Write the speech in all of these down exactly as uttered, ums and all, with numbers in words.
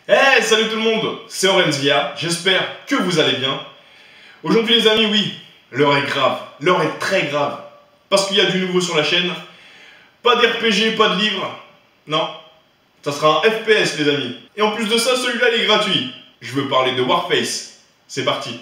Hey, salut tout le monde, c'est Orenzia, j'espère que vous allez bien. Aujourd'hui les amis, oui, l'heure est grave, l'heure est très grave. Parce qu'il y a du nouveau sur la chaîne. Pas d'R P G, pas de livre. Non, ça sera un F P S les amis. Et en plus de ça, celui-là il est gratuit. Je veux parler de Warface. C'est parti.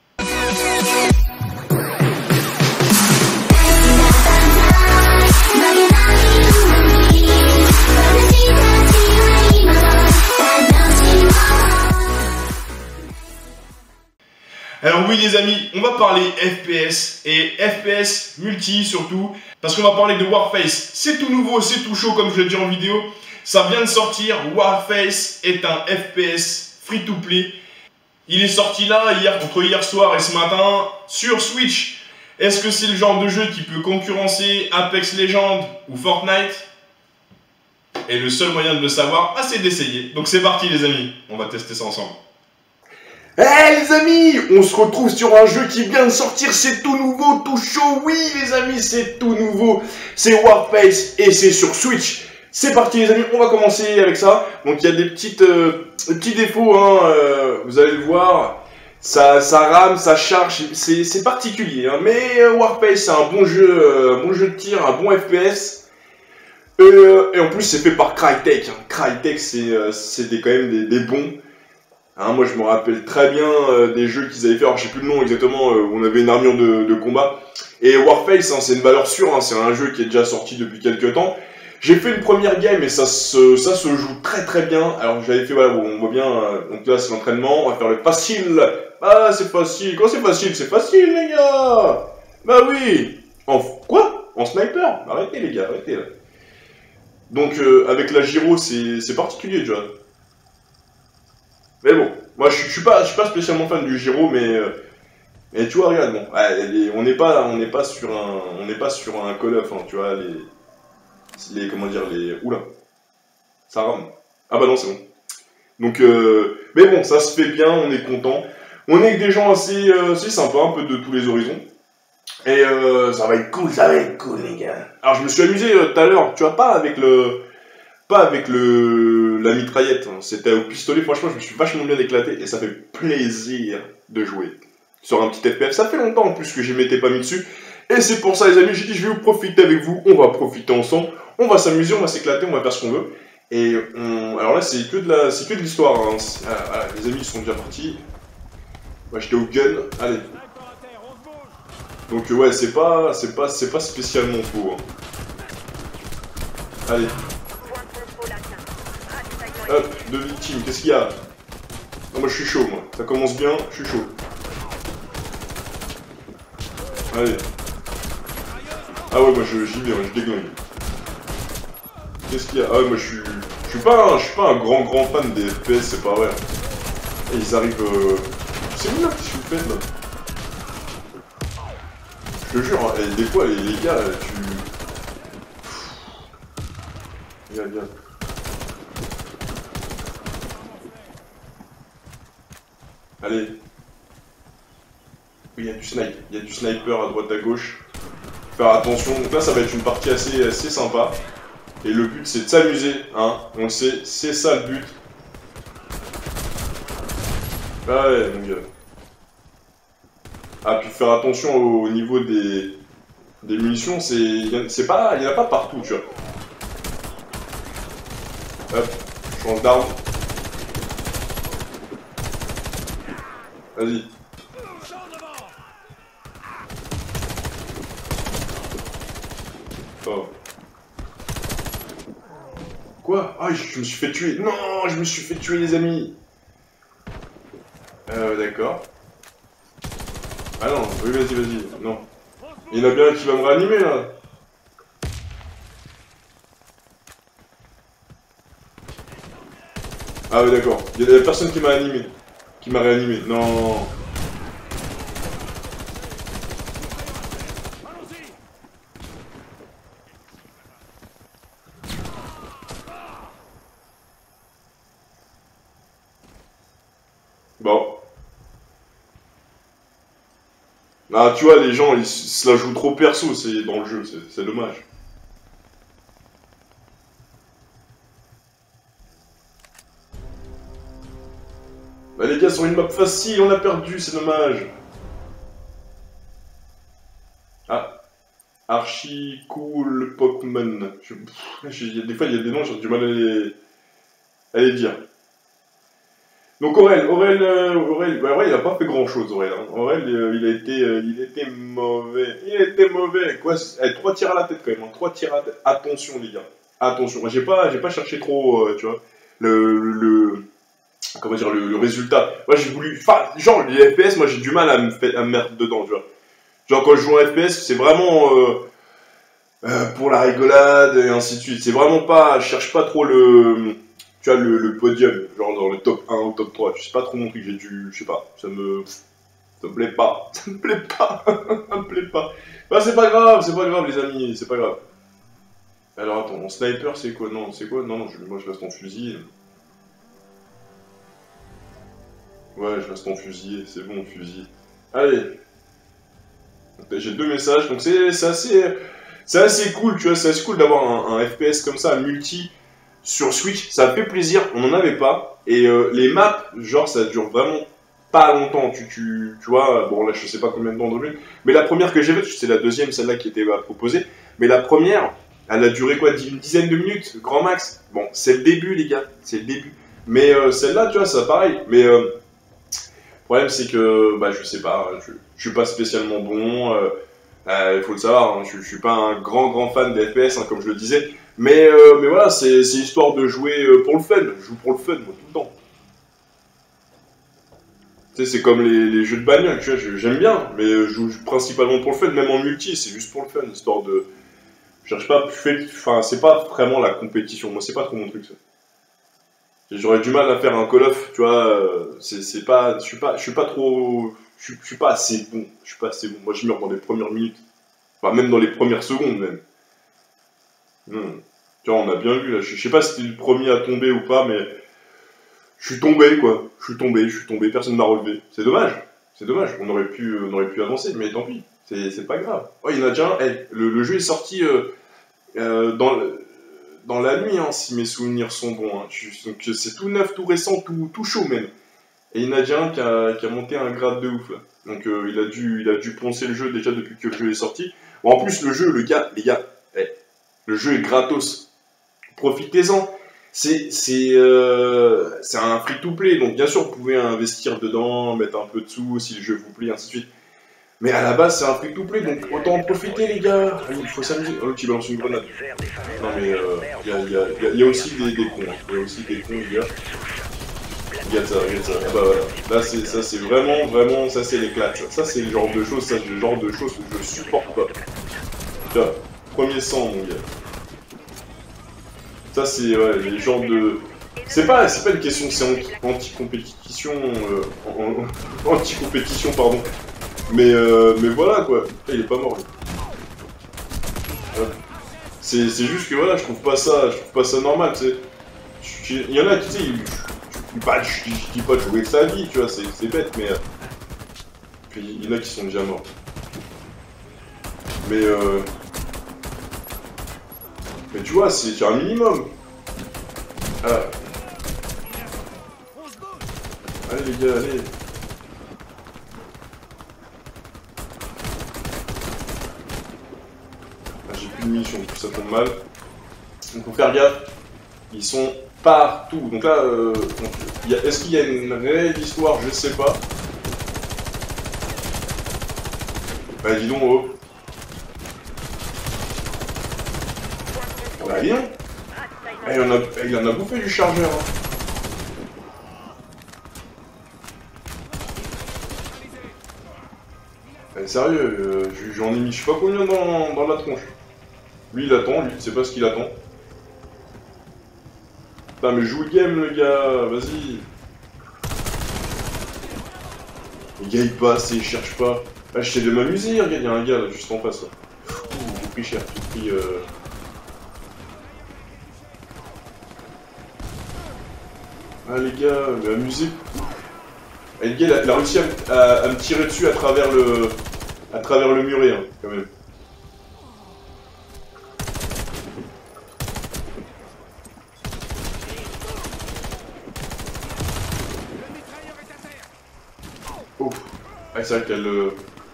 Alors oui les amis, on va parler F P S et F P S multi surtout, parce qu'on va parler de Warface. C'est tout nouveau, c'est tout chaud comme je l'ai dit en vidéo. Ça vient de sortir, Warface est un F P S free to play. Il est sorti là, hier, entre hier soir et ce matin, sur Switch. Est-ce que c'est le genre de jeu qui peut concurrencer Apex Legends ou Fortnite? Et le seul moyen de le savoir, ah, c'est d'essayer. Donc c'est parti les amis, on va tester ça ensemble. Eh hey, les amis, on se retrouve sur un jeu qui vient de sortir, c'est tout nouveau, tout chaud, oui les amis, c'est tout nouveau, c'est Warface et c'est sur Switch. C'est parti les amis, on va commencer avec ça. Donc il y a des, petites, euh, des petits défauts, hein, euh, vous allez le voir, ça, ça rame, ça charge, c'est particulier. Hein. Mais euh, Warface c'est un bon jeu, euh, bon jeu de tir, un bon F P S. Et, euh, et en plus c'est fait par Crytek, hein. Crytek c'est euh, quand même des, des bons. Hein, moi je me rappelle très bien euh, des jeux qu'ils avaient fait, alors je sais plus le nom exactement, euh, où on avait une armure de, de combat. Et Warface, hein, c'est une valeur sûre, hein, c'est un jeu qui est déjà sorti depuis quelques temps. J'ai fait une première game et ça se, ça se joue très très bien. Alors j'avais fait, voilà, on voit bien, euh, donc là c'est l'entraînement, on va faire le facile. Ah c'est facile, quand c'est facile, c'est facile les gars. Bah oui. En quoi? En sniper? Arrêtez les gars, arrêtez là. Donc euh, avec la gyro c'est particulier déjà. Mais bon, moi je, je suis pas, je suis pas spécialement fan du gyro, mais, euh, mais tu vois, regarde, bon, ouais, les, on n'est pas, on n'est pas sur un, on n'est pas sur un Call of, hein, tu vois, les, les, comment dire, les, oula, ça rame. Ah bah non, c'est bon. Donc, euh, mais bon, ça se fait bien, on est content. On est avec des gens assez, euh, assez sympas, un peu de tous les horizons. Et euh, ça va être cool, ça va être cool, les gars. Alors je me suis amusé euh, tout à l'heure, tu vois, pas avec le, pas avec le, la mitraillette, hein. C'était au pistolet, franchement je me suis vachement bien éclaté et ça fait plaisir de jouer sur un petit F P S. Ça fait longtemps en plus que je m'étais pas mis dessus et c'est pour ça les amis, j'ai dit je vais vous profiter avec vous, on va profiter ensemble, on va s'amuser, on va s'éclater, on va faire ce qu'on veut. Et on... alors là c'est que de la, c'est que de l'histoire, hein. Ah, voilà, les amis ils sont déjà partis. Moi j'étais au gun, allez. Donc ouais c'est pas, c'est pas, c'est pas spécialement faux, hein. Allez. Hop, deux victimes, qu'est-ce qu'il y a? Non, moi je suis chaud, moi. Ça commence bien, je suis chaud. Allez. Ah ouais, moi j'y vais, je déglingue. Qu'est-ce qu'il y a? Ah ouais, moi je suis... Je suis pas un, je suis pas un grand grand fan des F P S, c'est pas vrai. Et ils arrivent... Euh... C'est où là, qu'est-ce que vous faites là? Je te jure, hein, et des fois les, les gars, tu... Regarde, regarde. Allez. Oui, il y a du snipe. Il y a du sniper à droite à gauche. Faire attention. Donc là, ça va être une partie assez, assez sympa. Et le but, c'est de s'amuser. Hein. On le sait, c'est ça le but. Ah ouais, mon gars. Ah, puis faire attention au, au niveau des, des munitions. C'est pas, il n'y en a pas partout, tu vois. Hop, change d'arme. Vas-y. Oh. Quoi? Ah, je me suis fait tuer. Non, je me suis fait tuer, les amis. Euh, d'accord. Ah non, oui, vas-y, vas-y. Non. Il y en a bien un qui va me réanimer, là. Ah ouais, d'accord. Il y a personne qui m'a animé. Qui m'a réanimé. Non. Bon. Ah, tu vois, les gens, ils se la jouent trop perso, c'est dans le jeu, c'est dommage. Bah les gars, sur une map facile, on a perdu, c'est dommage. Ah. Archi cool Pokémon. Je... Je... Des fois, il y a des noms, j'ai du mal à les, à les dire. Donc Aurel, Aurel, euh, Aurel, bah, ouais, il a pas fait grand chose, Aurel. Hein. Aurel, euh, il a été, euh, il était mauvais. Il était mauvais. Quoi, eh, trois tirs à la tête quand même. Hein. Trois tirs à la tête. Attention les gars. Attention. Moi, j'ai pas, j'ai pas cherché trop, euh, tu vois, le, le, le, comment dire, le, le résultat. Moi, j'ai voulu, enfin, genre les F P S, moi, j'ai du mal à me, fait, à me mettre dedans, tu vois. Genre quand je joue en F P S, c'est vraiment euh, euh, pour la rigolade et ainsi de suite. C'est vraiment pas, je cherche pas trop le tu vois, le, le podium, genre dans le top un ou top trois, je sais pas trop mon truc, j'ai dû, je sais pas, ça me, ça me plaît pas, ça me plaît pas, ça me plaît pas. Bah c'est pas grave, c'est pas grave les amis, c'est pas grave. Alors attends, mon sniper c'est quoi? Non, c'est quoi? Non, non, je, moi je reste en fusil. Ouais, je reste en fusil, c'est bon, fusil. Allez. J'ai deux messages, donc c'est assez, c'est assez cool, tu vois, c'est assez cool d'avoir un, un F P S comme ça, multi. Sur Switch, ça fait plaisir, on n'en avait pas, et euh, les maps, genre ça dure vraiment pas longtemps, tu, tu, tu vois, bon là je sais pas combien de temps de minutes, mais la première que j'ai faite, c'est la deuxième, celle-là qui était bah, proposée, mais la première, elle a duré quoi, une dizaine de minutes, grand max, bon c'est le début les gars, c'est le début, mais euh, celle-là tu vois, ça pareil, mais euh, le problème c'est que, bah je sais pas, je, je suis pas spécialement bon, euh, euh, il faut le savoir, hein, je, je suis pas un grand grand fan des F P S, hein, comme je le disais. Mais, euh, mais voilà, c'est histoire de jouer pour le fun. Je joue pour le fun, moi, tout le temps. Tu sais, c'est comme les, les jeux de bagnole, tu vois, j'aime bien, mais je joue principalement pour le fun, même en multi, c'est juste pour le fun, histoire de... Je cherche pas, je fais... Enfin, c'est pas vraiment la compétition, moi, c'est pas trop mon truc, ça. J'aurais du mal à faire un Call of, tu vois, c'est pas... Je suis pas, je suis pas trop... Je suis pas assez bon, je suis pas assez bon. Moi, je meurs dans les premières minutes. Enfin, même dans les premières secondes, même. Hmm. Tu vois, on a bien vu là, je, je sais pas si c'était le premier à tomber ou pas, mais je suis tombé quoi, je suis tombé, je suis tombé, personne m'a relevé. C'est dommage, c'est dommage, on aurait pu, on aurait pu avancer, mais tant pis, c'est pas grave. Oh, il y en a déjà un, hey, le, le jeu est sorti euh, euh, dans, le, dans la nuit, hein, si mes souvenirs sont bons. Hein. Donc c'est tout neuf, tout récent, tout, tout chaud même. Et il y en a déjà un qui a, qui a monté un grade de ouf là. Donc euh, il, a dû, il a dû poncer le jeu déjà depuis que le jeu est sorti. Bon, en plus, le jeu, le gars, les gars, hey, le jeu est gratos. Profitez-en, c'est euh, un free-to-play, donc bien sûr vous pouvez investir dedans, mettre un peu de sous si le jeu vous plaît, ainsi de suite. Mais à la base c'est un free-to-play, donc autant en profiter les gars. Il faut s'amuser. Oh, qui balance une grenade. Non mais il euh, y, y, y, y a aussi des, des cons, il y a aussi des cons les gars. Regarde ça, regarde ça. Ah bah voilà. Là c'est ça c'est vraiment, vraiment, ça c'est l'éclat. Ça, ça c'est le genre de choses, ça c'est le genre de choses que je supporte pas. Tiens, premier sang mon gars. Ça c'est ouais, les genres de... C'est pas, pas une question que c'est anti-compétition, euh, anti-compétition pardon, mais, euh, mais voilà quoi, ah, il est pas mort lui. Ouais. C'est juste que voilà, je trouve pas ça, je trouve pas ça normal, tu sais. Il y en a qui, tu sais, je, pas, je, je, je dis pas de jouer de sa vie, tu vois, c'est bête, mais... Euh, puis il y en a qui sont déjà morts. Mais euh... Mais tu vois, c'est un minimum. Ah. Allez les gars, allez. Ah, j'ai plus de munitions, ça tombe mal. Donc faut faire gaffe. Ils sont partout. Donc là, euh, est-ce qu'il y a une réelle histoire? Je sais pas. Bah dis donc, oh. Bah rien. Eh, il, en a, il en a bouffé du chargeur. Hein. Eh, sérieux, euh, j'en ai mis je sais pas combien dans, dans la tronche. Lui il attend, lui il sait pas ce qu'il attend. Putain mais joue le game le gars, vas-y. Le gars il passe et il cherche pas. Ah j'essaie de m'amuser, regarde, il y a un gars là, juste en face là. J'ai pris cher, j'ai pris... Euh... Ah les gars, mais amusez. Et le gars il a, il a réussi à, à, à me tirer dessus à travers le... à travers le muret hein, quand même. Ah, c'est vrai qu'elle... Euh...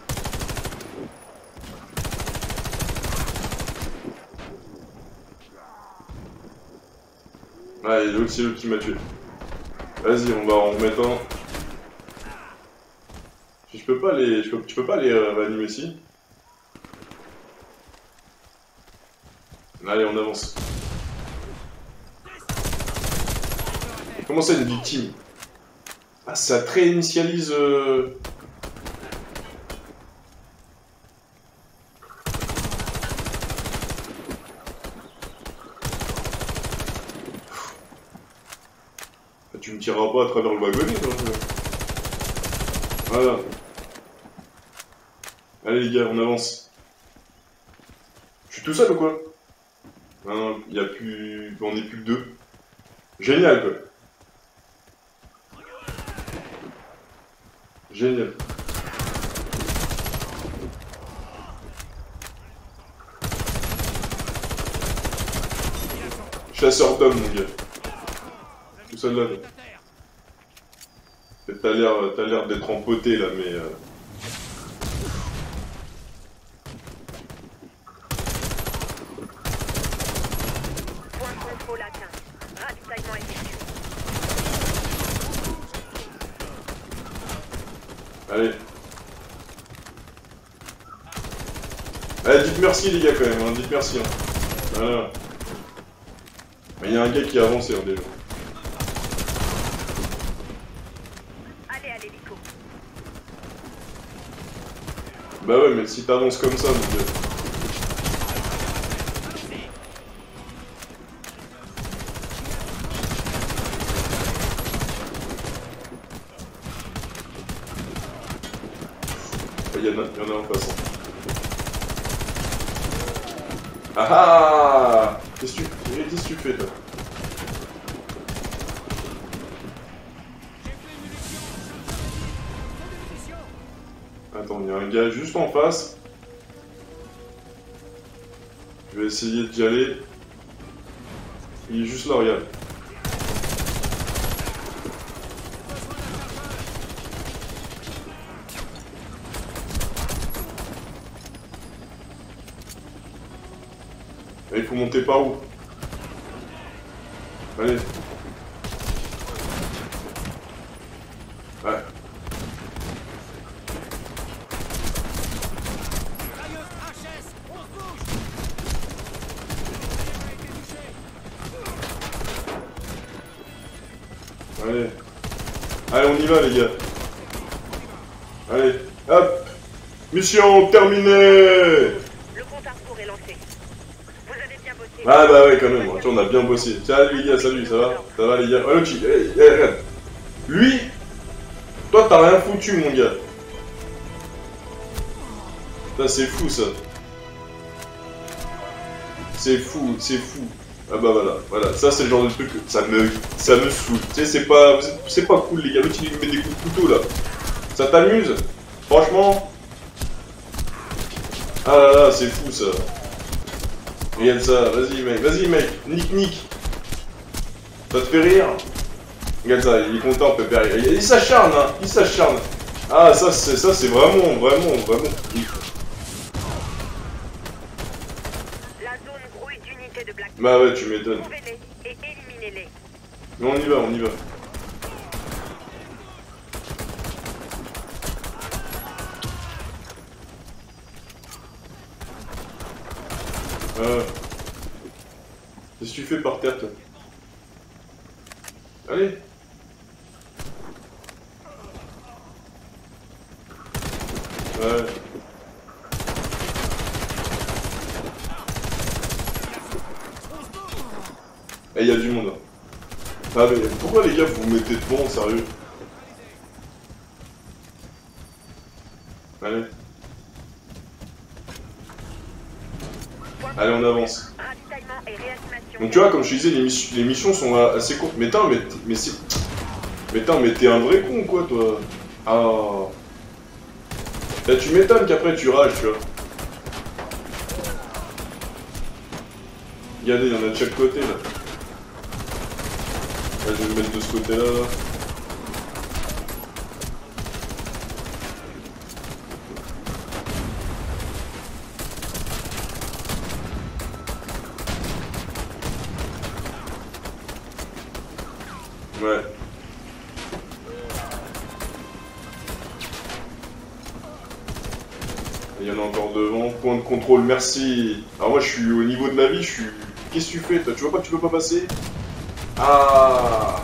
Ah, et l'autre, c'est l'autre qui m'a tué. Vas-y, on va en remettre un. Je peux pas les... Je peux... Tu peux pas les euh, réanimer ici. Allez, on avance. Comment ça, une victime? Ah, ça te réinitialise... Euh... Tu me tireras pas à travers le wagonnet, toi. Voilà. Allez les gars, on avance. Je suis tout seul ou quoi? Non, non, il y a plus... On est plus que deux. Génial, quoi. Génial. Chasseur d'hommes, mon gars. Tout seul là. T'as l'air, t'as l'air d'être empoté là, mais. Euh... Point de contrôle atteint. Ravitaillement effectué. Allez. Allez, dites merci les gars quand même, hein. Dites merci. Hein. Voilà. Il y a un gars qui a avancé hein, déjà. Allez à l'hélico. Bah ouais, mais si t'avances comme ça, mon gars. Il y en a, il y en a en passant. Ah ah! Qu'est-ce que tu, qu'est-ce que tu fais toi? Attends, il y a un gars juste en face. Je vais essayer d'y aller. Il est juste là, regarde. Et il faut monter par où? Allez. Ouais. Allez. Allez, on y va, les gars. Allez, hop. Mission terminée. Le compte à rebours est lancé. Vous avez bien bossé. Ah bah ouais, quand même, tu vois, on a bien bossé. Salut les gars, salut, ça va? Ça va les gars? Oh, le cheat, hey, hey, regarde. Lui, toi t'as rien foutu, mon gars. Ça, c'est fou, ça. C'est fou, c'est fou. Ah bah voilà, voilà, ça c'est le genre de truc, ça me, ça me saoule. Tu sais, c'est pas, c'est pas cool les gars, l'autre il me met des coups de couteau là. Ça t'amuse? Franchement? Ah là là, c'est fou ça. Regarde ça, vas-y mec, vas-y mec, nique nique. Ça te fait rire? Regarde ça, il est content Pépère, il, il s'acharne hein, il s'acharne. Ah ça c'est ça c'est vraiment, vraiment, vraiment. De Black. Bah ouais, tu m'étonnes. Trouvez-les et éliminez-les. Mais on y va, on y va. Euh... Qu'est-ce que tu fais par terre, toi? Allez. Ouais. Eh, il y a du monde là. Ah mais pourquoi les gars vous vous mettez devant, sérieux? Allez. Allez, on avance. Donc tu vois, comme je te disais, les, miss les missions sont assez courtes. Mais attends, mais, mais c'est... Mais attends, mais t'es un vrai con quoi, toi? Ah... Là, tu m'étonnes qu'après tu rages, tu vois. Regardez, il y en a de chaque côté, là. Là, je vais me mettre de ce côté-là, là. Ouais. Il y en a encore devant. Point de contrôle, merci. Alors moi je suis au niveau de la vie, je suis... Qu'est-ce que tu fais toi? Tu vois pas que tu peux pas passer? Ah.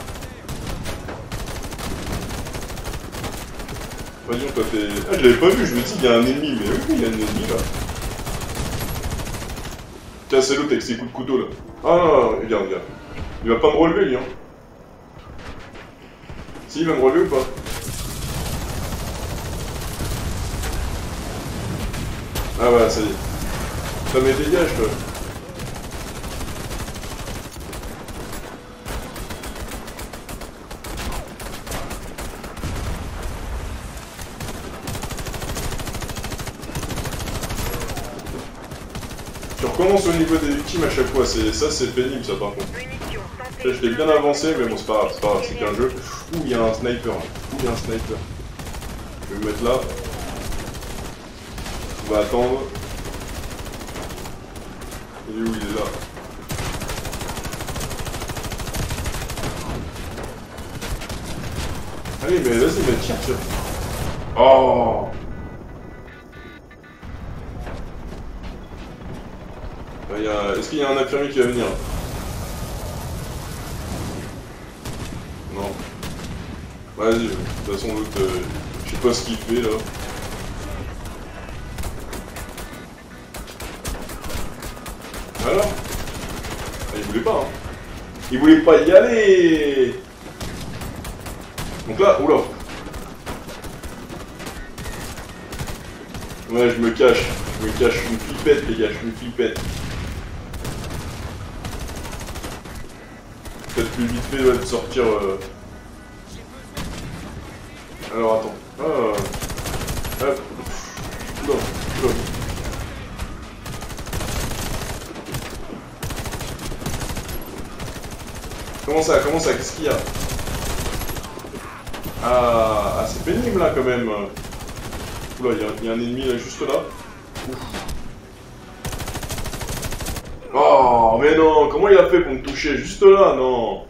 Voyons, toi t'es... Ah, je l'avais pas vu, je me dis il y a un ennemi, mais oui, il y a un ennemi là. Tiens, c'est l'autre avec ses coups de couteau là. Ah non, non, regarde, regarde. Il va pas me relever lui, hein. Si, il va me relever ou pas? Ah ouais, ça y est. Ça me dégage toi. Tu recommences au niveau des victimes à chaque fois, ça c'est pénible ça par contre. Là, je l'ai bien avancé mais bon c'est pas grave, c'est pas grave, c'est qu'un jeu. Ouh, il y a un sniper, ouh, il y a un sniper. Je vais me mettre là. On va attendre. Il est où? Il est là. Allez mais vas-y, mais tire, tire. Oh. Est-ce qu'il y a un infirmier qui va venir? Non. Vas-y, de toute façon l'autre, euh, je sais pas ce qu'il fait là. Alors ah, il voulait pas, hein. Il voulait pas y aller. Donc là, oula. Ouais, je me cache, je me cache, je suis une flippette les gars, je suis une flippette. Peut-être plus vite fait ouais, de sortir. Euh... Alors attends. Ah. Hop. Oula, oula. Comment ça, comment ça, qu'est-ce qu'il y a? Ah, ah c'est pénible là quand même. Oula, il y, y a un ennemi là juste là. Ouf. Oh, mais non, comment il a fait pour me toucher? Juste là, non.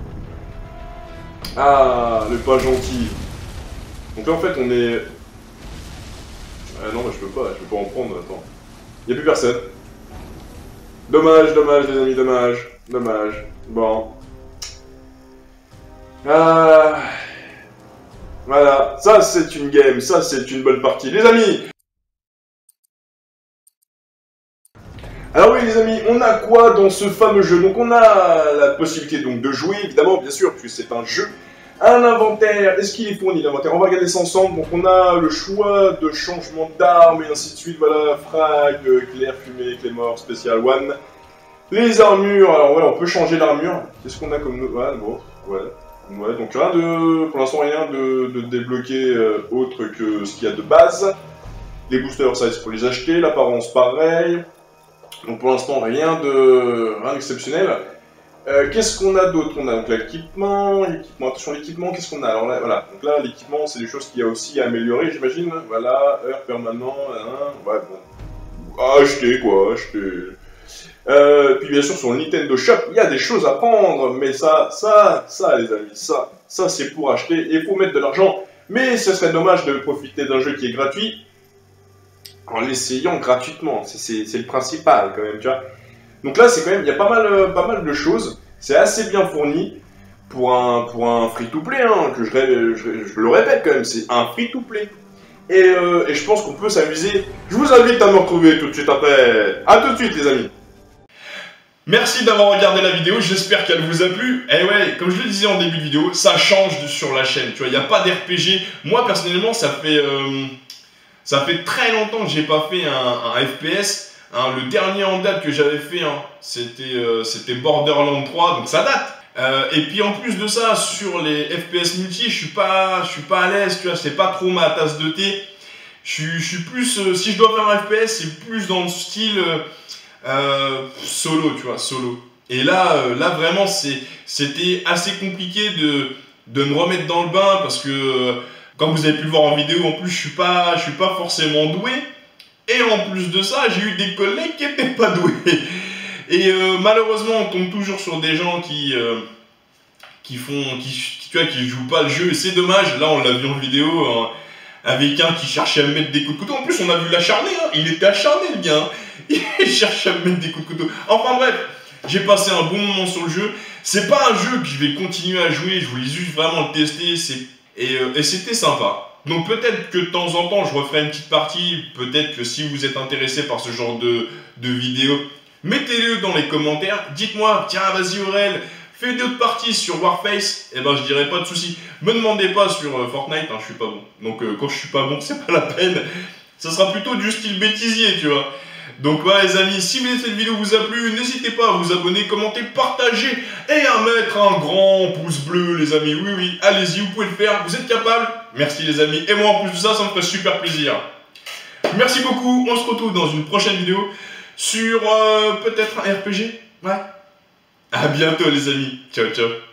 Ah, le pas gentil. Donc là, en fait, on est... Ah non, bah, je peux pas, je peux pas en prendre, attends. Il n'y a plus personne. Dommage, dommage, les amis, dommage. Dommage. Bon. Ah... Voilà, ça c'est une game, ça c'est une bonne partie. Les amis! Alors oui les amis, on a quoi dans ce fameux jeu? Donc on a la possibilité donc de jouer, évidemment, bien sûr, puisque c'est un jeu. Un inventaire, est-ce qu'il est fourni l'inventaire? On va regarder ça ensemble. Donc on a le choix de changement d'armes et ainsi de suite. Voilà, frag, clair, fumée, clé mort, spécial one. Les armures, alors voilà, on peut changer l'armure. Qu'est-ce qu'on a comme... Ouais, bon, ouais. Ouais, donc rien de... Pour l'instant, rien de, de débloqué euh, autre que ce qu'il y a de base. Les boosters, ça c'est pour les acheter. L'apparence, pareil. Donc pour l'instant, rien de rien d'exceptionnel. Euh, qu'est-ce qu'on a d'autre? On a donc l'équipement, l'équipement, attention l'équipement, qu'est-ce qu'on a? Alors là, voilà, donc là l'équipement c'est des choses qu'il y a aussi à améliorer j'imagine, voilà, heure permanent, hein, ouais bon, acheter quoi, acheter. Euh, puis bien sûr sur le Nintendo Shop, il y a des choses à prendre, mais ça, ça, ça les amis, ça, ça c'est pour acheter, et il faut mettre de l'argent, mais ce serait dommage de profiter d'un jeu qui est gratuit, en l'essayant gratuitement, c'est le principal quand même, tu vois. Donc là, c'est quand même, il y a pas mal, euh, pas mal de choses. C'est assez bien fourni pour un, pour un free-to-play, hein, que je, je, je le répète quand même, c'est un free-to-play. Et, euh, et je pense qu'on peut s'amuser. Je vous invite à me retrouver tout de suite après. A tout de suite, les amis. Merci d'avoir regardé la vidéo, j'espère qu'elle vous a plu. Et ouais, comme je le disais en début de vidéo, ça change sur la chaîne, tu vois, il n'y a pas d'R P G. Moi, personnellement, ça fait, euh, ça fait très longtemps que j'ai pas fait un, un F P S. Hein, le dernier en date que j'avais fait, hein, c'était euh, Borderlands trois, donc ça date. Euh, et puis en plus de ça, sur les F P S multi, je suis pas, je suis pas à l'aise, tu vois, c'est pas trop ma tasse de thé. Je, je suis plus, euh, si je dois faire un F P S, c'est plus dans le style euh, euh, solo, tu vois, solo. Et là, euh, là vraiment, c'était assez compliqué de, de me remettre dans le bain parce que, euh, comme vous avez pu le voir en vidéo, en plus, je suis pas, je suis pas forcément doué. Et en plus de ça, j'ai eu des collègues qui n'étaient pas doués. Et euh, malheureusement, on tombe toujours sur des gens qui, euh, qui font, qui, tu vois, qui jouent pas le jeu. C'est dommage. Là, on l'a vu en vidéo hein, avec un qui cherchait à me mettre des coups de couteau. En plus, on a vu l'acharné. Hein. Il était acharné, le gars. Hein. Il cherchait à me mettre des coups de couteau. Enfin bref, j'ai passé un bon moment sur le jeu. C'est pas un jeu que je vais continuer à jouer. Je voulais juste vraiment le tester. Et, euh, et c'était sympa. Donc peut-être que de temps en temps, je referai une petite partie. Peut-être que si vous êtes intéressé par ce genre de, de vidéos, mettez-le dans les commentaires. Dites-moi, tiens, vas-y Aurel, fais d'autres parties sur Warface. Et ben je dirai pas de soucis. Me demandez pas sur euh, Fortnite, hein, je suis pas bon. Donc euh, quand je suis pas bon, c'est pas la peine. Ça sera plutôt du style bêtisier, tu vois. Donc voilà les amis, si cette vidéo vous a plu, n'hésitez pas à vous abonner, commenter, partager et à mettre un grand pouce bleu les amis. Oui oui, allez-y, vous pouvez le faire, vous êtes capables. Merci les amis, et moi en plus de ça, ça me ferait super plaisir. Merci beaucoup, on se retrouve dans une prochaine vidéo sur euh, peut-être un R P G. Ouais. À bientôt les amis, ciao ciao.